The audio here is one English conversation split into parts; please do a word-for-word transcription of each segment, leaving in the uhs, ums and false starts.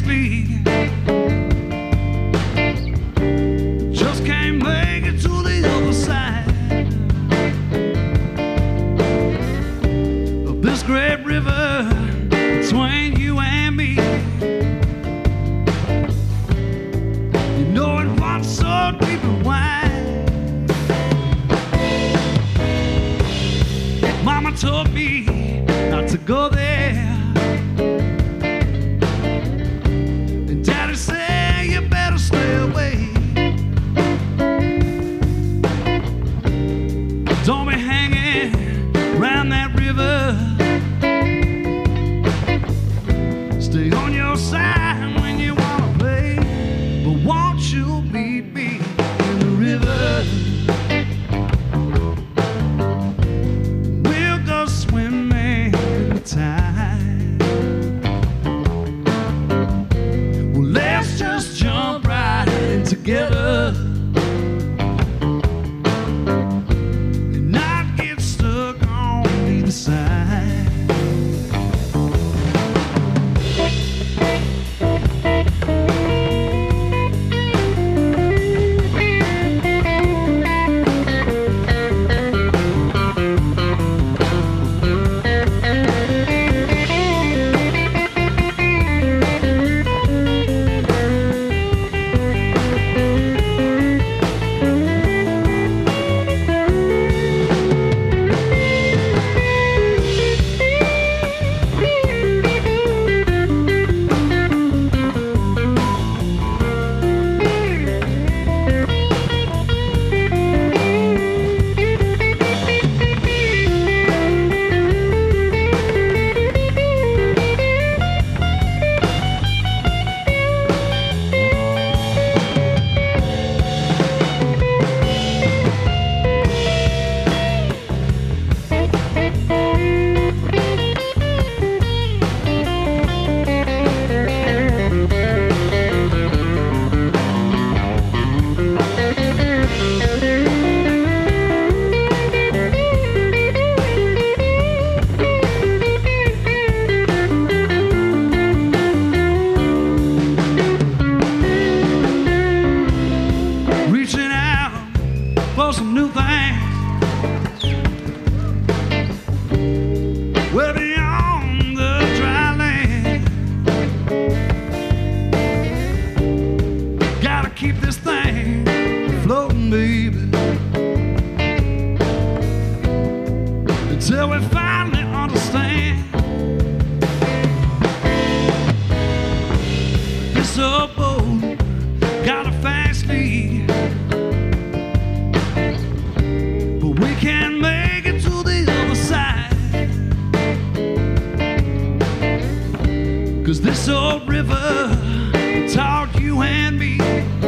fast-lead. Just can't make it to the other side of this great river between you and me. You know it runs so deep and wide. Mama told me not to go there, and Daddy said you better stay away. Don't be hanging around that river. Stay on your side when you wanna play. But won't you meet me in the river? We'll go swimming in the tide. Well, let's just jump right in together and not get stuck on either side. For some new things, we're beyond the dry land. Gotta keep this thing floating, baby, until we finally understand this old boat got a fast lead. We can't make it to the other side, 'cause this old river taught you and me,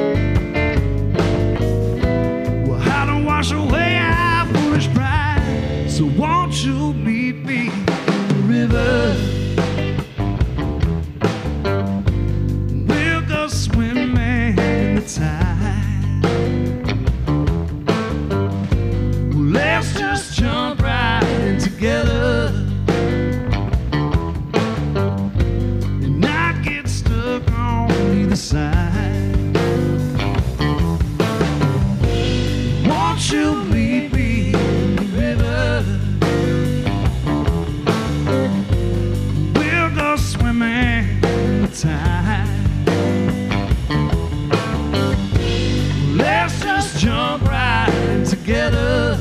well, how to wash away our foolish pride. So won't you meet me in the river? We'll go swimming in the tide. Let's just jump right in together and not get stuck on either side. Won't you meet me in the river? We'll go swimming in the tide. Let's just jump right in together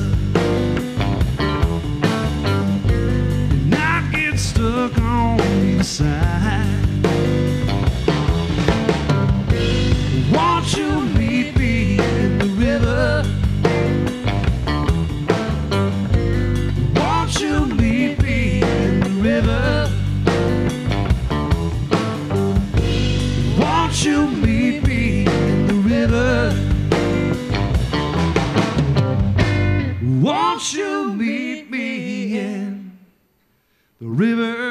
and not get stuck on either side. Won't you meet me in the river? Won't you meet me in the river? Won't you meet me in the river? Won't you meet me in the river?